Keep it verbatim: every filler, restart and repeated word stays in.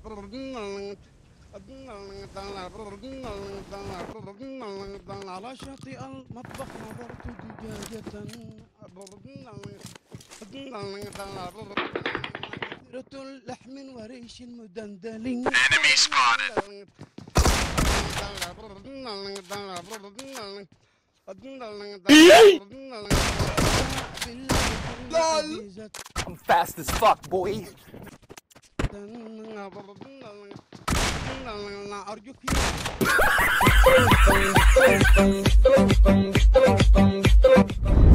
على شاطئ المطبخ نظرت دجاجة كثيرة اللحم وريش مدندل. Enemy spotted. I'm fast as fuck, boy. أرجوك